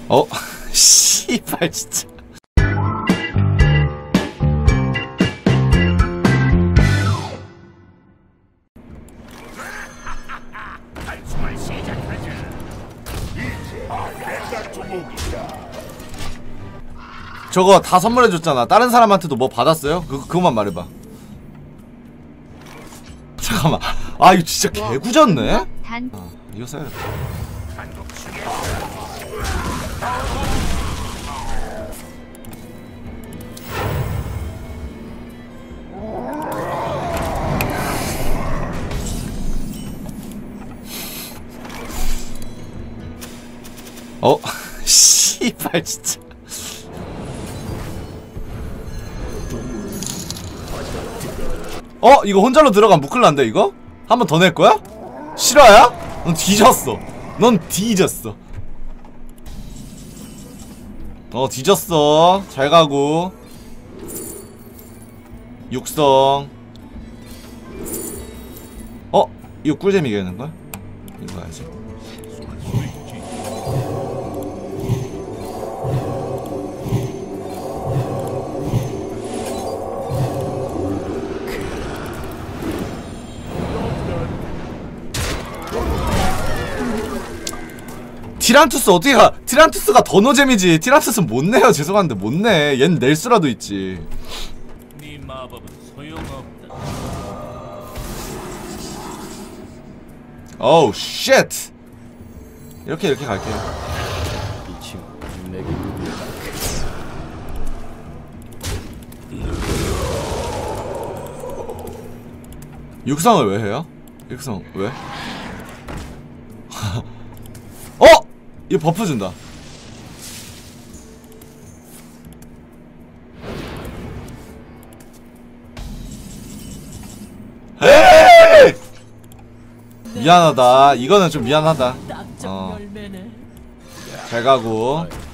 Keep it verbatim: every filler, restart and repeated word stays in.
어? 씨발 진짜. 저거 다 선물해줬잖아. 다른 사람한테도 뭐 받았어요? 그, 그거만 말해봐. 잠깐만. 아 이거 진짜 개구졌네? 아, 이거 써야겠다. 어? 씨발 진짜. 어? 이거 혼자로 들어가면 무클란데 이거? 한 번 더 낼 거야? 실화야? 넌 뒤졌어. 넌 뒤졌어. 어 뒤졌어. 잘 가고. 육성. 어? 이거 꿀잼이겠는걸? 이거 가야지. 티란투스 어떻게 가? 티란투스가 더 노잼이지. 티란투스는 못 내요. 죄송한데 못 내. 얜 낼 수라도 있지. 네 마법은 소용없다. 오우 쉣. 이렇게 이렇게 갈게요. 이 친구 내게 누구야? 육성을 왜 해요? 육성 왜? 어! 이거 버프 준다. 에이! 미안하다. 이거는 좀 미안하다. 어. 잘 가고.